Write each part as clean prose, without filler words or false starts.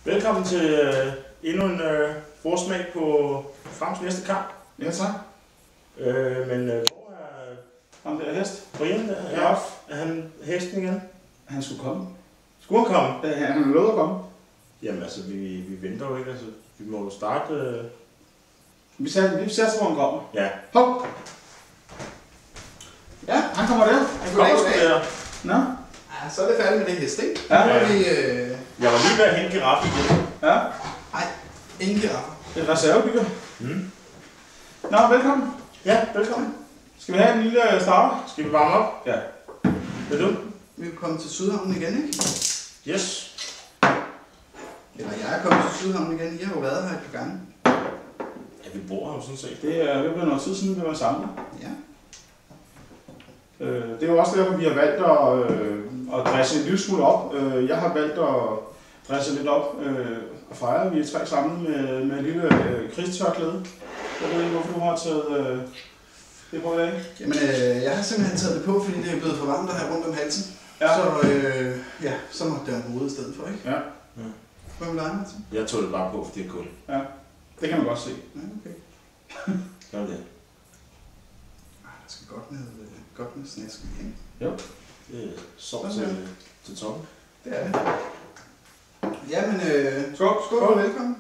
Velkommen til endnu en forsmag på Frams næste kamp. Ja, tak. Men hvor er Ham der hest? Brian der? Ja. Er han hesten igen? Han skulle komme. Skulle han komme? Ja, han har lovet at komme. Jamen altså, vi venter jo ikke. Altså, vi må jo starte... Vi satser på, han kommer. Ja. Hov! Ja, han kommer der. Han kommer sgu der. Nå? Ja, så er det færdigt med det hest, ikke? Ja. Nu er vi, Jeg var lige ved at hente giraffen igen. Ja, nej, ingen giraffer. det er reservebygger. Nå, velkommen. Ja, velkommen. Skal vi have en lille starter? Skal vi varme op? Ja. Vil du? Vi er kommet til Sydhavnen igen, ikke? Yes. Eller jeg er kommet til Sydhavnen igen. I har jo været her et par gange. Ja, vi bor her jo sådan set. Det er ved at være noget tid siden, vi var sammen. Ja. Det er jo også derfor, vi har valgt at dresse en lille smule op. Jeg har valgt at dresse lidt op og fejre. Vi er tre sammen med en lille krigstørklæde. Jeg ved ikke, hvorfor du har taget det på i dag. Jamen, jeg har simpelthen taget det på, fordi det er blevet for varmt at have rundt om halsen. Ja. Så, så måtte det om hovedet i stedet for, ikke? Ja. Hvad med dig, Martin? Jeg tog det bare på, for det er kun. Ja, det kan man godt se. Ja, okay. Gør det. Der skal godt med snæsken, ikke? Jo. Det er sovt til toppen. Det er det. Jamen, Skål. skål og velkommen.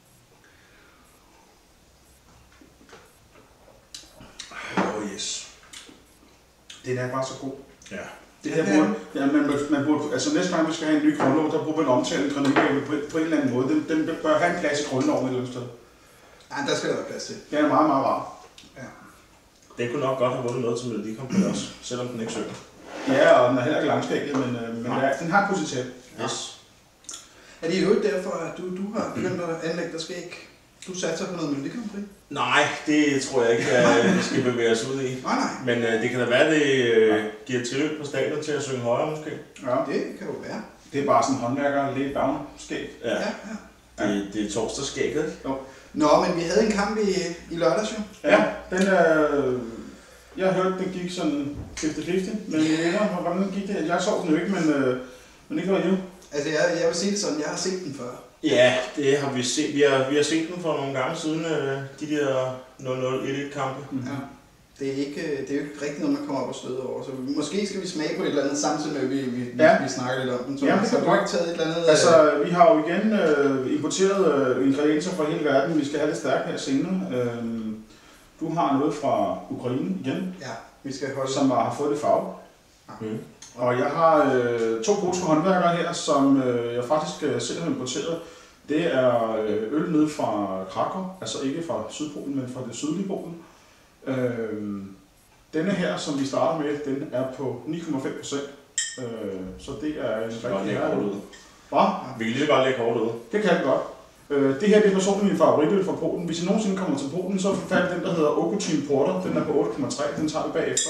Yes. Den er bare så god. Ja. Det her burde, ja, man burde, altså næste gang vi skal have en ny grundlov, der burde man omtale en granitgave på en eller anden måde. Den bør have en plads i grundloven et eller andet sted. Ja, der skal der være plads til. Den er meget, meget rar. Ja. Den kunne nok godt have vundet noget til Melodi Grand Prix også, selvom den ikke synger. Ja, og den er heller ikke langskægget, men den har et potentiale. Yes. Er det jo derfor, at du har begyndt at anlægge dig skæg? Du satser på noget Melodi Grand Prix? Nej, det tror jeg ikke, vi skal bevæge os ud i. Nej. Men det kan da være, det giver tilløb på stadion til at synge højere måske. Ja. Det kan jo være. Det er bare sådan en håndværker, lidt down-skæg. Ja, Ja. det er torsdagsskægget, ikke? Jo. Nå, men vi havde en kamp i lørdags jo. Ja, den jeg hørte, den gik sådan 50-50, men hvordan gik det? Jeg så den jo ikke, men ikke var jo. Altså, jeg vil sige det sådan, jeg har set den før. Ja, det har vi set. Vi har set den for nogle gange siden, de der 0-0-1-1 kampe. Ja. Det er jo ikke rigtigt noget, man kommer op og støder over. Så måske skal vi smage på et eller andet, samtidig med, at vi snakker lidt om den. Så Jamen, det har kan du godt. ikke taget et eller andet... Altså, vi har jo igen importeret ingredienser fra hele verden. Vi skal have det stærkt her senere. Du har noget fra Ukraine igen, Ja, vi skal holde... som har fået det farve. Mm. Og jeg har to polske håndværkere her, som jeg faktisk selv har importeret. Det er øl nede fra Krakow, altså ikke fra Sydpolen, men fra det sydlige Polen. Denne her, som vi starter med, den er på 9,5%. Så det er en rigtig kort ud. Hvad? Vi kan lige så godt lægge kort ud. Det kan det godt. Det her det er personligt min favoritøl fra Polen. Hvis I nogensinde kommer til Polen, så får fat den, der hedder Okotin Porter. Den er på 8,3. Den tager vi bagefter.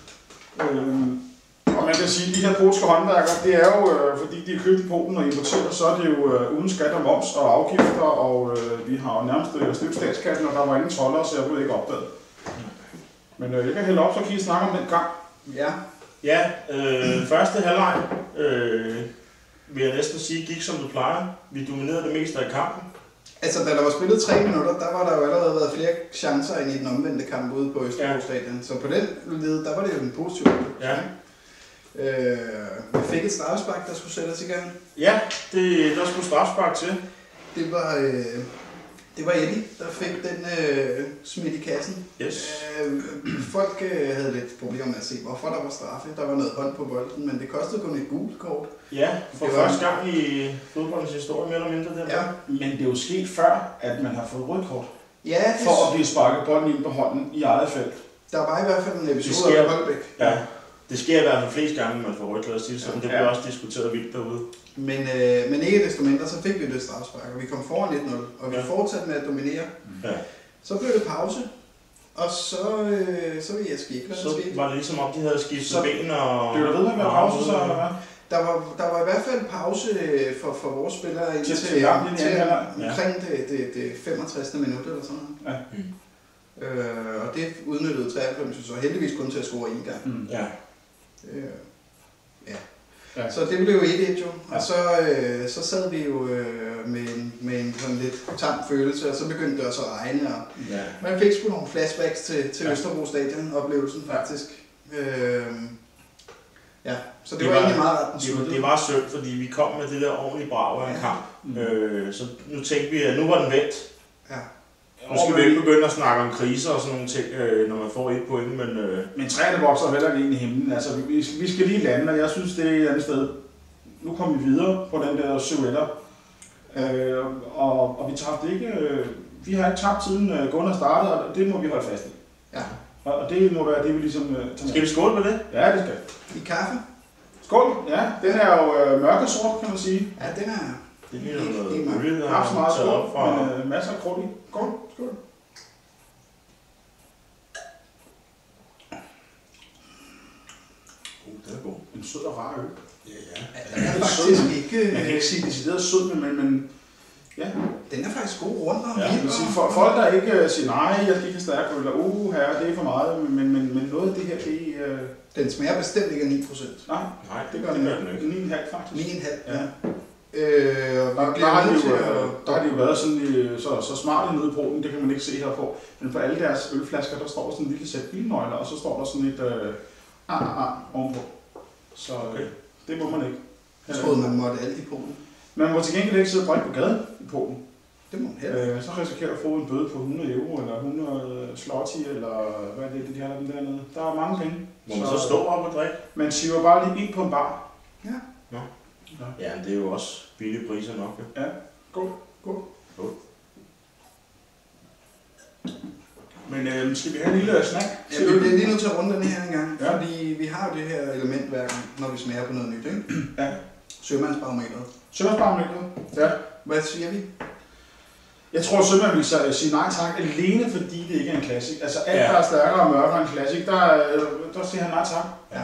Og man kan sige, at de her polske håndværkere, det er jo, fordi de er købt i Polen og importeret, så er det jo uden skat og moms og afgifter, og vi har jo nærmest snydt statskassen, og der var ingen toller, så jeg blev ikke opdaget. Men jeg kan hælde op, så kan I snakke om den gang. Ja. Ja, første halvleg vil jeg næsten sige, gik som det plejer. Vi dominerede det meste af kampen. Altså, da der var spillet 3 minutter, der var der jo allerede været flere chancer end i den omvendte kamp ude på Østerbro Stadion. Så på den led, der var det jo en positiv. Ja. Vi fik et straffespark, der skulle sættes i gang. Ja, der skulle strafspark til. Det var Eddie, der fik den smidt i kassen. Yes. Folk havde lidt problemer med at se, hvorfor der var straffe. Der var noget hånd på bolden, men det kostede kun et gult kort. Ja, for første gang i fodboldens historie, mere eller mindre. Ja. Men det er jo sket før, at man har fået rødt kort. Ja, For at blive sparket bolden ind på hånden i eget felt. Der var i hvert fald en episode af Holbæk. Ja, det sker i hvert fald flest gange, man får rødt, lad os sige sådan. Det bliver også diskuteret vildt derude. Men ikke desto mindre, så fik vi det strafspark, og vi kom foran 1-0, og vi fortsatte med at dominere. Ja. Så blev det pause, og så vil jeg ske, hvad der Så skete. var det ligesom om, de havde skiftet ben og... Blev der ved med at være pause så, eller hvad? Der var i hvert fald pause for vores spillere indtil Til omkring det 65. minut eller sådan noget. Ja. Og det udnyttede 93, så heldigvis kun til at score 1 gang. Ja. Ja. Så det blev jo 1-1 jo, og så sad vi jo med en sådan lidt tam følelse, og så begyndte det også at regne, og man fik sgu nogle flashbacks til Østerbro Stadion oplevelsen faktisk. Så det var egentlig meget ret. Det var synd, fordi vi kom med det der ordentlige brag af en kamp. Så nu tænkte vi, at nu var den vendt. Ja. Nu skal vi ikke begynde at snakke om kriser og sådan nogle ting, når man får 1 point, Men træerne vokser heller ikke ind i himlen. Altså, vi skal lige lande, og jeg synes, det er et andet sted. Nu kommer vi videre på den der 7-1'er. Og vi tabte ikke. Vi har ikke tabt siden Gunnar startede, og det må vi holde fast i. Ja. Og det må være det, vi ligesom tager. Skal vi skåle med det? Ja, det skal. I kaffe? Skål! Ja, den er jo mørkesort, kan man sige. Ja, den er... Det ligner noget olie, der har meget taget op fra... masser af krudt i. Skål! Skål! Den er god. En sød og rar øl. Ja. Den er faktisk ikke... Man kan ikke sige decideret sød, men ja. Den er faktisk god rundt om. Ja, for folk, der ikke siger, nej, jeg skal ikke have stærk øl, eller her, det er for meget, men noget af det her, det er... Den smager bestemt ikke af 9%. Nej, det gør den ikke. 9,5 faktisk. 9,5, ja. Der har de jo været sådan så smarte nede i Polen, det kan man ikke se her på. Men på alle deres ølflasker, der står sådan en lille sæt bilnøgler, og så står der sådan et ovenpå. Så det må man ikke. Jeg troede, man måtte alt i Polen. Man må til gengæld ikke sidde og drikke på gaden i Polen. Det må man heller. Så risikerer du at få en bøde på 100 euro eller 100 zloty, eller hvad er det, de har den dernede. Der er mange penge. Må man så stå op og drikke? Man siver bare lige ind på en bar. Ja. Nå. Ja, det er jo også billige priser nok. Ja, god. Men skal vi have en lille snack? Ja, vi er lige nødt til at runde den her en gang, fordi vi har jo det her element hver gang, når vi smager på noget nyt, ikke? Ja. Sømandsbarometeret. Sømandsbarometeret? Ja. Hvad siger vi? Jeg tror, Sømand vil sige nej tak, alene fordi det ikke er en klassik. Altså alt, der er stærkere og mørkere end klassik, der siger han nej tak. Ja.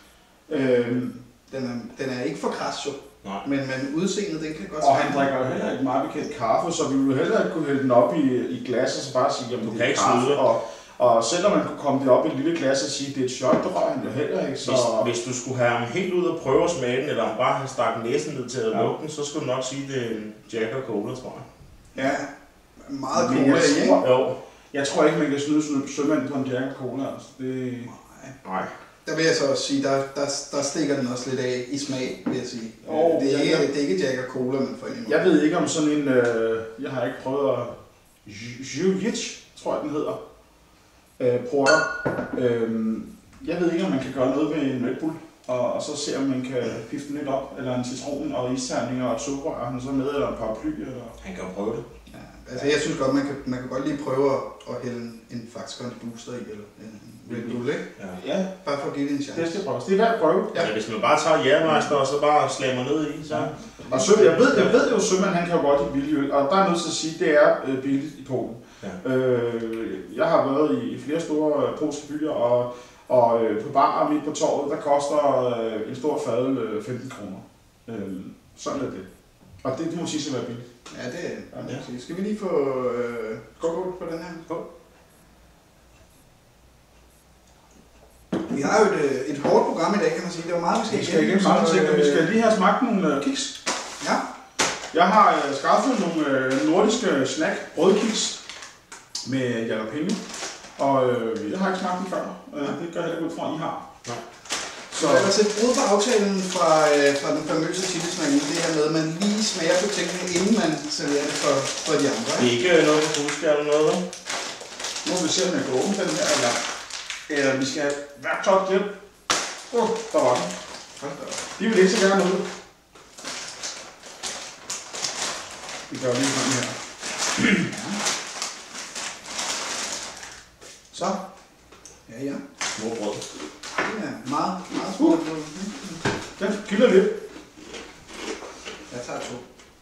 Den er ikke for kras, jo. Men udseendet, den kan godt... Og han drikker jo heller ikke meget bekendt kaffe, så vi ville heller ikke kunne hælde den op i glas og så bare sige, jamen det er kaffe. Og selvom man kunne komme det op i et lille glas og sige, at det er et shot, der rører han jo heller ikke. Så... Hvis du skulle have ham helt ud og prøve at smage den, eller bare have stakket næsen ned til at lukke den, så skulle du nok sige, at det er en Jack og Cola, tror jeg. Ja, meget cola, ikke? Jo. Jeg tror ikke, man kan snyde sømanden på en Jack og Cola. Altså. Nej. Der vil jeg så også sige, der stikker den også lidt af i smag, vil jeg sige. Det er ikke Jack og Cola, man får ind i munden. Jeg ved ikke om sådan en, jeg har ikke prøvet at... Juvich, tror jeg den hedder. Porter. Jeg ved ikke, om man kan gøre noget med en Red Bull, og så se, om man kan pifte den lidt op, eller en citron og isterninger og sukker, og han så med, eller en paraply. Eller... Han kan jo prøve det. Ja, altså jeg synes godt, man kan godt lige prøve at hælde en Faxe Kondi Booster i, eller en Red Bull, ikke? Ja. Bare for at give det en chance. Det skal prøves. Det er værd at prøve. Ja, hvis man bare tager jægermeister og så bare slammer ned i, så... Og jeg ved jo, Sømand, han kan jo godt i billig øl, og der er nødt til at sige, at det er billigt i Polen. Ja. Jeg har været i flere store polske byer, og på barer midt på torvet, der koster en stor fadøl 15 kroner. Sådan er det. Og det må sige, at være billigt. Ja, det er Skal vi lige få skål på den her? Skål. Vi har jo et hårdt program i dag, kan man sige. Det var meget, vi skal igennem. Vi skal lige have smagt nogle kiks. Ja. Jeg har skaffet nogle nordiske brødkiks med jalapeno. Og jeg har ikke smagt dem før. Det gør jeg heller ud fra, I har. Nej. Så lad os sætte brud på aftalen fra den famøse chilismag. Det her med, at man lige smager på tingene, inden man serverer det for de andre. Det er ikke noget på huske eller noget, vel? Nu må vi se, om jeg kan åbne den her, eller vi skal have værktøjet hjem. Der var den. De vil ikke så gerne ud. Vi gør lige sådan her. Så. Ja. Småbrød. Det er meget småbrød. Den kilder lidt. Jeg tager 2.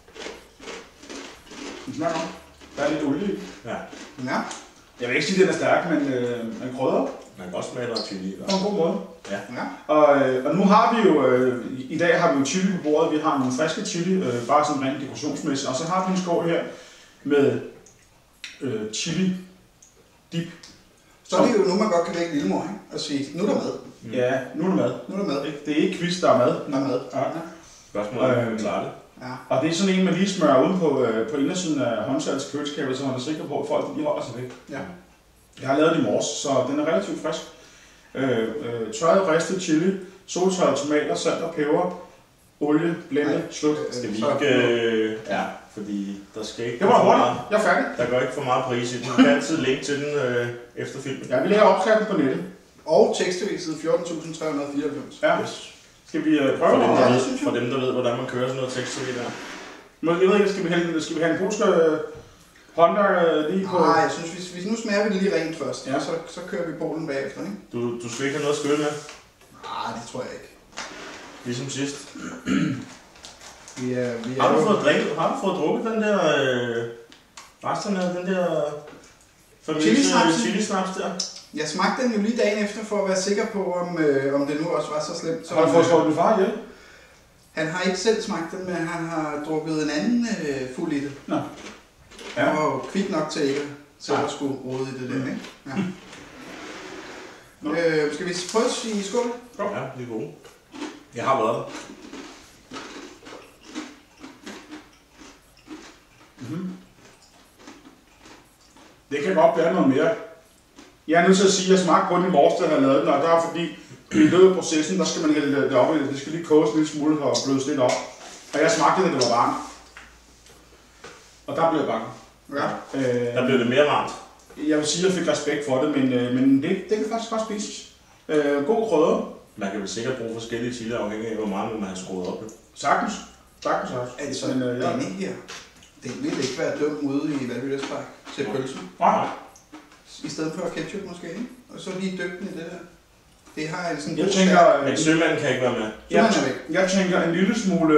Den smager godt. Der er lidt olie i. Ja. Jeg vil ikke sige, at den er stærk, men man krydder. Man kan også smage noget chili. På en god måde. Ja. Og nu har vi jo, i dag har vi jo chili på bordet. Vi har nogle friske chili, bare sådan rent dekorationsmæssigt. Og så har vi en skål her med chili dip. Så er det jo nu, man godt kan vække lillemor, ikke? Og sige, nu er der mad. Ja, nu er det mad. Nu er det mad. Det er ikke quiz, der er mad. Der er mad. Ja. Spørgsmålet er, om vi klarer det. Ja. Og det er sådan en, man lige smører uden på indersiden af håndsalgets køleskabet, så man er sikker på, at folk de holder sig væk. Ja. Jeg har lavet det i morges, så den er relativt frisk. Tørret ristet chili, soltørrede tomater, salt og peber, olie, blændet, slut. Skal vi ikke... Ja, fordi der skal ikke... Det var hurtigt. Jeg er færdig. Der går ikke for meget pris i den. Du kan altid linke til den efter filmen. Ja, vi lægger opskriften på nettet. Og tekstbeviset 14.394. Ja. Yes. Skal vi prøve For dem, det? der ved, for dem, der ved, hvordan man kører sådan noget tekst der. Jeg ved ikke, skal vi have en polsk håndværker lige på? Nej, jeg synes, nu smager vi det lige rent først, ja. og så kører vi Polen bagefter, ikke? Du skal ikke have noget at skylle med? Nej, det tror jeg ikke. Ligesom sidst. Har du fået drukket den der resterne af den der chilisnaps der? Jeg smagte den jo lige dagen efter, for at være sikker på, om det nu også var så slemt. Har du fået slået din far ihjel? Han har ikke selv smagt den, men han har drukket en anden fuld i det. Nå. Ja. Han var jo kvik nok til ikke at skulle rode i det der, ikke? Ja. Skal vi prøve at sige skål? Ja, det er gode. Jeg har været der. Det kan godt være noget mere. Jeg er nødt til at sige, at jeg smagte på den i morges, da jeg lavede den, og der er fordi, i løbet af processen, der skal man hælde det op, det skal lige koges en lille smule og blødes lidt op. Og jeg smagte det, da det var varmt. Og der blev jeg bange. Ja. Der blev det mere varmt. Jeg vil sige, at jeg fik respekt for det, men det kan faktisk godt spises. God krydder. Man kan vel sikkert bruge forskellige chili, afhængig af, hvor meget man har skruet op. Sagtens. Altså, denne her, det vil ikke være dum ude i Valby-Østpark til pølsen. Nej. I stedet for ketchup måske, ikke? Og så lige dyppe den i det der. Det har en sådan Jeg tænker, men sømanden kan ikke være med. Jeg tænker en lille smule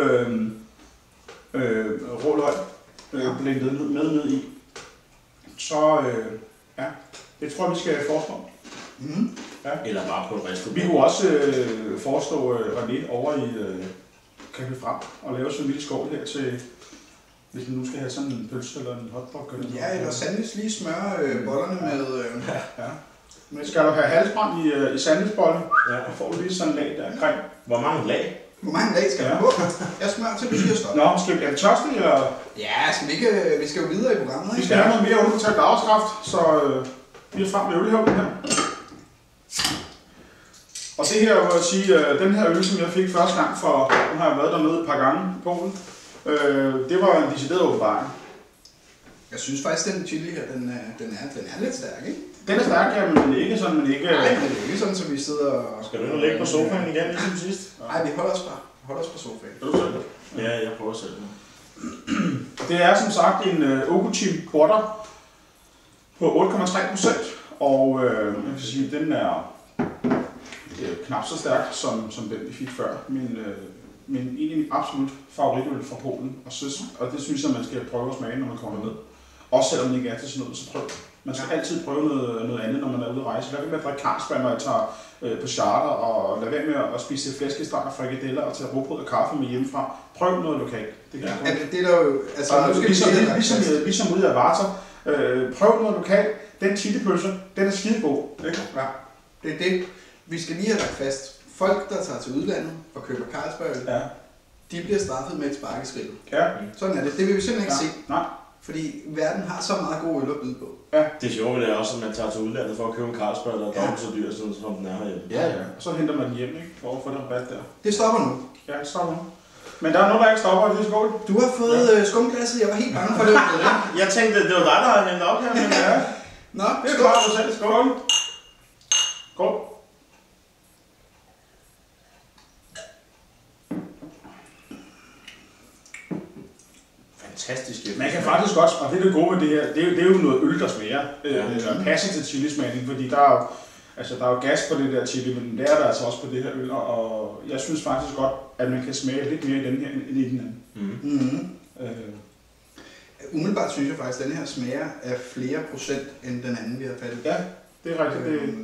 rå løg blendet ned i. Så ja, det tror jeg, vi skal foreslå. Mm. Ja. Eller bare på et ristet. Vi kunne også foreslå René over i Café Frem og lave sådan en lille skål her til, hvis man nu skal have sådan en pølse eller en hotdog. Ja, eller sandwich lige smøre bollerne med... Ja. Men skal du have halsbrand i sandwichbollen, ja. og får du lige sådan en lag der creme. Hvor mange lag? Hvor mange lag skal du på? Jeg smører til, du siger stop. Nå, skal vi have tørste, eller? Ja, skal vi ikke... Vi skal jo videre i programmet, ikke? Vi skal have noget mere underbetalt arbejdskraft, så vi er frem med ølhævlen her. Og det her, vil jeg sige, den her øl, som jeg fik første gang, for nu har jeg været dernede et par gange i Polen, det var en decideret åbenbaring. Jeg synes faktisk, den chili her, den er lidt stærk, ikke? Den er stærk, ja, men ikke sådan, men ikke... Nej, men det er ikke sådan, så vi sidder og... Skal du nu ligge på sofaen igen, ligesom sidst? Nej, vi holder os på sofaen. Er du selv? Ja, jeg prøver selv. Det er som sagt en Oguchim Porter på 8,3%, og jeg vil sige, den er knap så stærk som den, vi fik før, men en af mine absolut favoritøl fra Polen, og det synes jeg, man skal prøve at smage, når man kommer ned. Også selvom det ikke er til sådan noget, så prøv. Man skal altid prøve noget andet, når man er ude at rejse. Lad være med at drikke Carlsberg, når jeg tager på charter, og lad være med at spise flæskesteg og frikadeller og tage råbrød og kaffe med hjemmefra. Prøv noget lokalt. Det kan det er der jo... Altså, ligesom ude af Varta. Prøv noget lokalt. Den chilipølse, den er skidegod. Ikke? Ja, det er det. Vi skal lige have lagt fast. Folk, der tager til udlandet og køber Carlsberg, de bliver straffet med et spark i skridtet. Ja. Sådan er det. Det vil vi simpelthen ikke se. Nej. Fordi verden har så meget god øl at byde på. Ja. Det sjove det er også, at man tager til udlandet for at købe en Carlsberg, der er dobbelt så dyr, som den er herhjemme. Ja. Og så henter man den hjem, ikke? For at få den rabat der. Det stopper nu. Ja, det stopper nu. Men der er noget, der ikke stopper i det skål. Du har fået skumglasset. Jeg var helt bange for det. Jeg tænkte, det var dig, der har hængt op her. Men ja. Nå, det er klart, du selv. Skål. Skål. Fantastisk. Man kan faktisk godt, og det er det gode med det her, det er jo noget øl, der smager. Eller passer til chilismagning, fordi der er jo gas på det der chili, men det er der altså også på det her øl, og jeg synes faktisk godt, at man kan smage lidt mere i den her end i den anden. Umiddelbart synes jeg faktisk, at den her smager af flere procent end den anden, vi har fattet. Ja, det er rigtigt.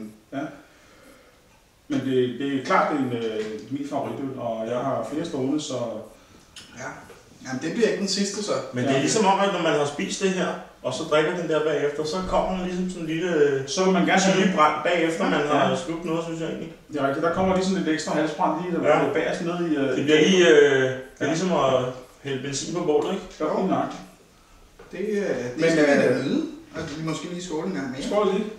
Men det er klart, det er min favoritøl, og jeg har flere stående, så... Ja. Jamen det bliver ikke den sidste så. Men det er ligesom om, at når man har spist det her, og så drikker den der bagefter, så kommer der ligesom sådan en lille... Så vil man gerne have lige brændt bagefter, man har slugt noget, synes jeg egentlig. Det er rigtigt, der kommer lige sådan lidt ekstra halsbrand lige der bagerst ned i... Det bliver lige... det er ligesom at hælde benzin på bålet, ikke? Jo, nej. Det skal vi da nyde. Altså vi måske lige skåle en gang mere. Skål lige.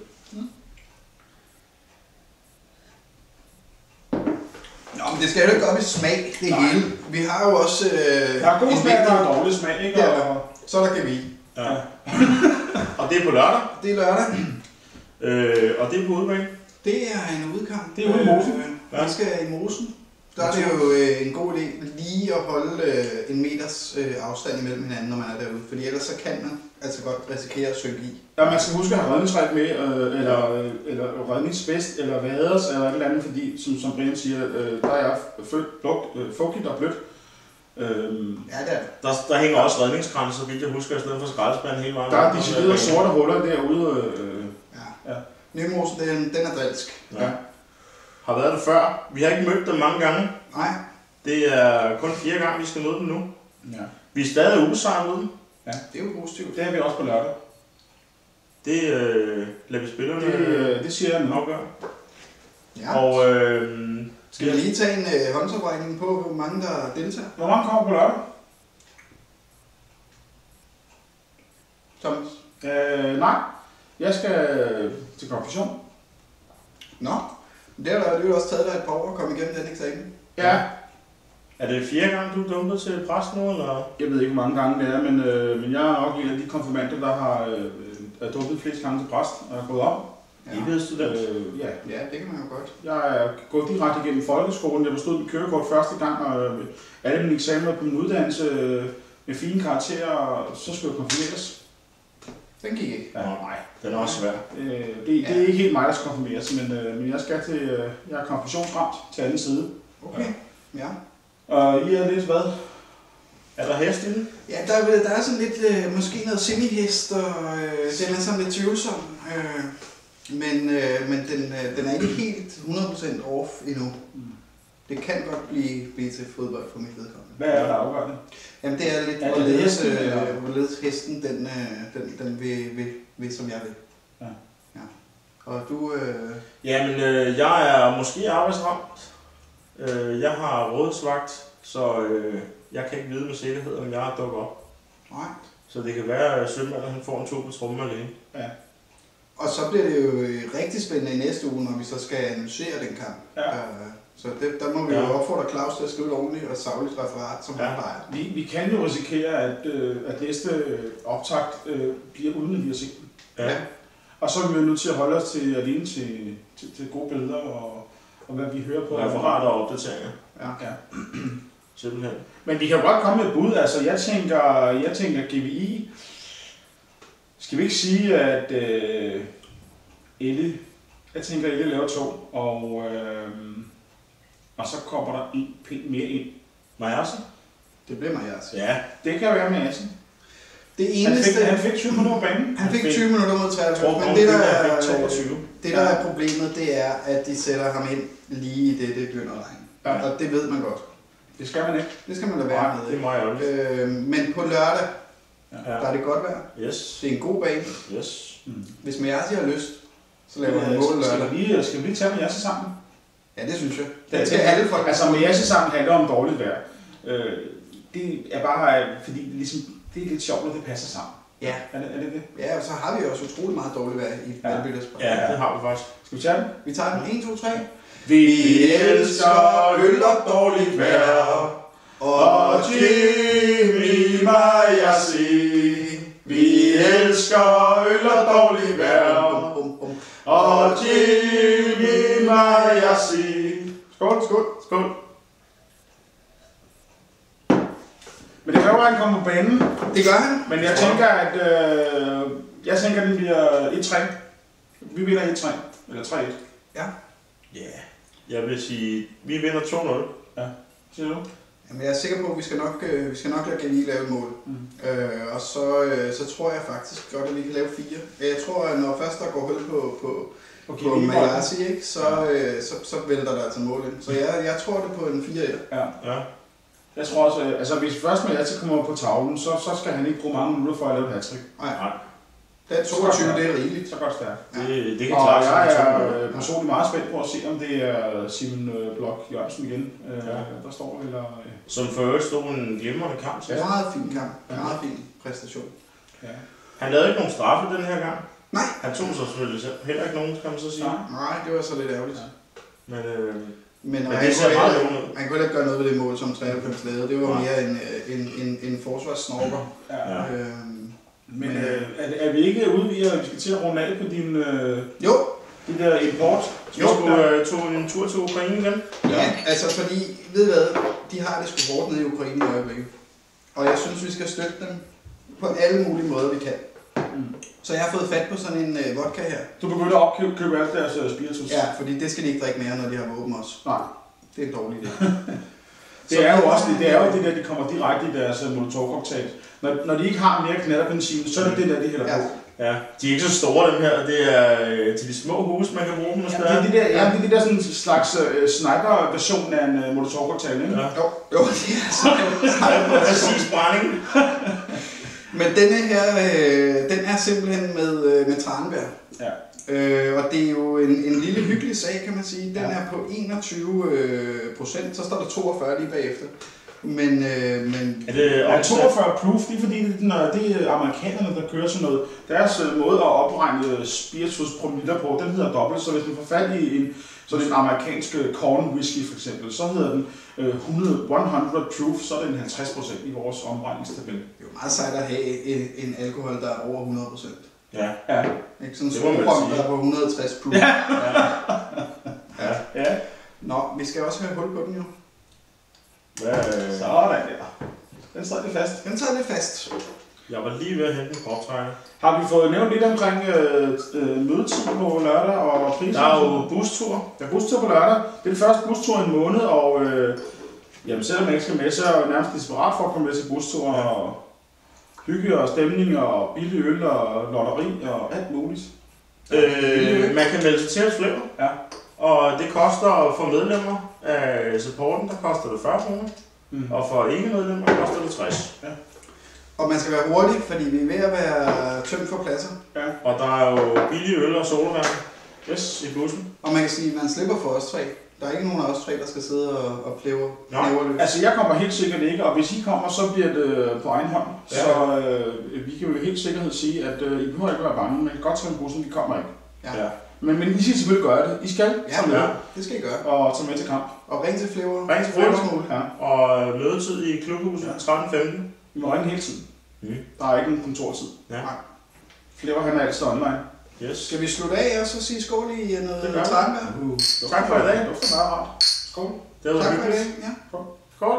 Nå, men det skal jo ikke op i smag, det hele. Vi har jo også... der er god smag, der er dårlig smag, ikke? Ja, så der kan vi. Ja. Og det er på lørdag? Det er lørdag. Og det er på udebane? Det er en udkamp. Det er ude i mosen. Vi skal i mosen. Der er det jo en god idé lige at holde en meters afstand imellem hinanden, når man er derude. Fordi ellers så kan man altså godt risikere at synke i. Ja, man skal huske at have redningsræk med, eller redningsvest, eller vaders, eller et eller andet, fordi, som Brian siger, der er fugtigt og blødt. Ja, det er. Der hænger også redningskranser, vidt jeg husker, i stedet for skraldespanden hele vejen. Der er deciderede sorte huller derude. Ja. Nymosen, den er drilsk. Ja. Har været det før. Vi har ikke mødt dem mange gange. Nej. Det er kun 4 gange, vi skal møde dem nu. Ja. Vi er stadig ubesejret med dem. Ja, det er jo positivt. Det er vi også på lørdag. Det lader vi spillerne det siger jeg nok. Ja. Og skal vi lige tage en håndsoprækning på, hvor mange der deltager? Hvor mange kommer på lørdag? Thomas? Nej. Jeg skal til konfirmation. Nå, det har jo også taget dig et par år at komme igennem den eksamen. Ja. Er det 4 gange, du er dumpet til præst nu, eller? Jeg ved ikke, hvor mange gange det er, men jeg er nok en af de konfirmander, der har dumpet flest gange til præst og er gået om. Evighedsstudent? Ja, det kan man jo godt. Jeg er gået direkte igennem folkeskolen. Jeg bestod mit kørekort første gang, og alle mine eksamener på min uddannelse med fine karakterer, og så skulle jeg konfirmeres. Den gik ikke. Ja, nej, den er også svær. Det er ikke helt mig, der skal konfirmeres, men jeg skal til, jeg er konfirmationsramt til anden side. Okay, ja. Og I er lidt hvad? Er der hest i den? Ja, der er sådan lidt, måske noget semihest, og den er sådan lidt tvivlsom. Men den er ikke helt 100% off endnu. Det kan godt blive til fodbold for mit vedkommende. Hvad er der afgørende? Jamen det er lidt, hvorledes hesten den vil, som jeg vil. Ja. Og du... Jamen, jeg er måske arbejdsramt. Jeg har rådsvagt, så jeg kan ikke vide med sikkerhed, om jeg dukker op. Nej. Så det kan være, at Sønderland han får en 2 på trommen alene. Ja. Og så bliver det jo rigtig spændende i næste uge, når vi så skal analysere den kamp. Ja. Så der må vi jo opfordre Claus til at skrive et ordentligt og sagligt referat, som han plejer. Vi kan jo risikere, at næste optakt bliver uden at vi har set den. Ja. Og så er vi jo nødt til at holde os alene til gode billeder og hvad vi hører på. Referater og opdateringer. Ja. Simpelthen. Men vi kan jo godt komme med et bud. Altså, jeg tænker GVI. Skal vi ikke sige, at Elle laver 2, og så kommer der en pind mere ind. Majersen? Det bliver Majersen. Ja. Det kan være Majersen. Det eneste... Han fik 20 minutter på banen. Han fik 20 minutter mod 23, men det der er problemet, det er, at de sætter ham ind lige i det begynder at regne. Ja. Og det ved man godt. Det skal man ikke. Det skal man lade være med. Det er meget ærgerligt. Men på lørdag, der er det godt vejr. Yes. Det er en god bane. Yes. Hvis Majersen har lyst, så laver han mål lørdag. Skal vi lige tage Majersen sammen? Ja, det synes jeg. Det skal alle folk. Altså Majersen sammen handler om dårligt vejr. Det er bare, fordi det er lidt sjovt, når det passer sammen. Ja. Er det? Ja, og så har vi også utrolig meget dårligt vejr i Valbyttersborg. Ja, det har vi faktisk. Skal vi tage den? Vi tager den 1, 2, 3. Vi elsker øl og dårligt vejr, og Jimmy Majersi. Vi elsker øl og dårligt vejr, og Jimmy Majersi. Skål. Skål. Men det kræver, at han kommer på banen. Det gør han. Men jeg tænker, at den bliver 1-3. Vi vinder 1-3. Eller 3-1. Ja. Ja. Jeg vil sige, vi vinder 2-0. Ja. Siger du? Jamen, jeg er sikker på, at vi skal nok lade Geni lave et mål. Og så tror jeg faktisk godt, at vi kan lave 4. Jeg tror, at når først der går hul på Majersi, ikke, så vælter der altså mål ind. Så jeg tror det på en 4-1. Ja. Jeg tror også, altså hvis først med Jatsi kommer på tavlen, så skal han ikke bruge mange minutter for at lave et hat-trick. Nej. Den 22, det er rigeligt. Så godt stærkt. Det kan klare sig. Jeg er personligt meget spændt på at se, om det er Simon Blok Jørgensen igen, der står, eller... Som for øvrigt stod en glimrende kamp. Ja, meget fin kamp. Meget fin præstation. Ja. Han lavede ikke nogen straffe den her gang. Nej. Han tog sig selvfølgelig selv. Heller ikke nogen, kan man så sige. Nej, det var så lidt ærgerligt. Men han kunne ikke gøre noget ved det mål, som 93 lavede. Det var mere en forsvarssnorker. Ja. Men er vi ikke ude i, at vi skal til at runde af på din... Jo. De der import? Jo, du tog en tur til Ukraine igen? Ja, altså fordi, ved du hvad, de har det sgu hårdt nede i Ukraine i øjeblikket. Og jeg synes, vi skal støtte dem på alle mulige måder, vi kan. Så jeg har fået fat på sådan en vodka her. Du begynder at opkøbe alt deres spiritus? Ja, fordi det skal de ikke drikke mere, når de har våben også. Nej. Det er en dårlig idé. Det er jo det der, de kommer direkte i deres molotov-cocktail. Når de ikke har mere knallerbenzin, så er det det der, de hælder på. Ja, de er ikke så store dem her. Det er til de små huse, man kan bruge dem. Ja, det er det der sådan en slags sniper-version af en molotov-cocktail, ikke? Ja. Jo, det er sådan præcis brænding. Men denne her, den er simpelthen med tranbær. Ja. Og det er jo en lille hyggelig sag, kan man sige. Den er på 21%, så står der 42 lige bagefter. Men er det 42 proof, det er fordi, det er amerikanerne, der kører sådan noget. Deres måde at opregne spirituspromiller på, den hedder dobbelt. Så hvis man får fat i sådan en amerikansk corn whisky for eksempel, så hedder den 100 proof, så er den 50% i vores omregningstabel. Det er jo meget sejt at have en alkohol, der er over 100%. Ja. Ikke sådan en sprogrom, der er på 160 proof. Ja. Nå, vi skal også have hul på den jo. Sådan der. Den sidder lidt fast. Den sidder lidt fast. Jeg var lige ved at hente en korttrækker. Har vi fået nævnt lidt omkring mødetid på lørdag og prisen? Der er jo bustur. Der er bustur på lørdag. Det er det første bustur i en måned, og jamen, selvom jeg ikke skal med, så er jeg nærmest desperat for at komme med til bustur. Ja. Og hygge og stemning og billig øl og lotteri og alt muligt. Man kan melde sig til hos Flever. Ja. Og det koster for medlemmer af supporten, der koster det 40 kroner. Og for ikke-medlemmer koster det 60. Ja. Og man skal være hurtig, fordi vi er ved at være tømt for pladser. Ja. Og der er jo billige øl og sodavand i bussen. Og man kan sige, at man slipper for os tre. Der er ikke nogen af os tre, der skal sidde og plæve løs. Altså jeg kommer helt sikkert ikke, og hvis I kommer, så bliver det på egen hånd. Ja. Så vi kan jo helt sikkert sige, at I behøver ikke være bange, men godt tage bussen, vi kommer ikke. Ja. Men I skal selvfølgelig gøre det. I skal tage med. Ja, det skal I gøre. Og tage med til kamp. Og ring til Flever. Ring til Flever. Ja. Og mødetid i klubhuset 13.15. I må ringe hele tiden. Der er ikke en kontortid. Ja. Flever, han er altid online. Yes. Skal vi slutte af og så sige skål i noget tranbær? Tak for i dag. Det var meget rart. Skål. Det var tak for i dag. Ja. Skål.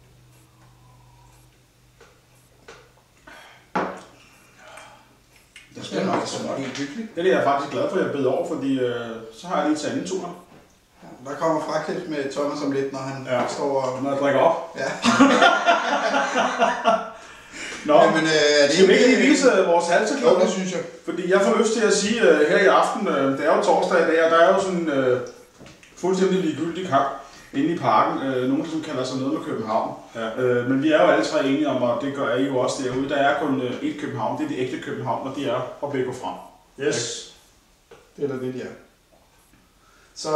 Det er nok sådan helt hyggeligt. Det er jeg faktisk glad for, at jeg bed over, fordi så har jeg lige taget en tur. Der kommer fraklip med Thomas om lidt, når han står og... Når jeg drikker op. Ja. Nå, jamen, skal vi ikke lige vise vores halserklæder? Jo, det synes jeg. Fordi jeg får lyst til at sige her i aften, det er jo torsdag i dag, og der er jo sådan fuldstændig ligegyldig kamp inde i parken. Nogen, som kalder sig noget med København. Ja. Men vi er jo alle tre enige om, og det gør I jo også derude. Der er kun ét København, det er det ægte København, og det er at begge frem. Yes. Det er da det, de er. Så,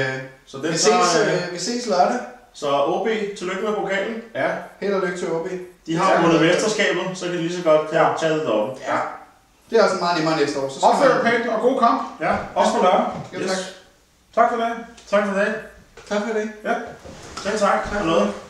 vi ses lørdag. Så OB, tillykke med pokalen. Ja. Held og lykke til OB. De har vundet mesterskabet, så kan de lige så godt tage det deroppe. Ja. Det er også meget nemmere næste år. Opfør pænt og god kamp. Ja. Også på lørdag. Yes. Tak for det. Tak for det. Tak for det. Ja. Selv tak. Tak for noget.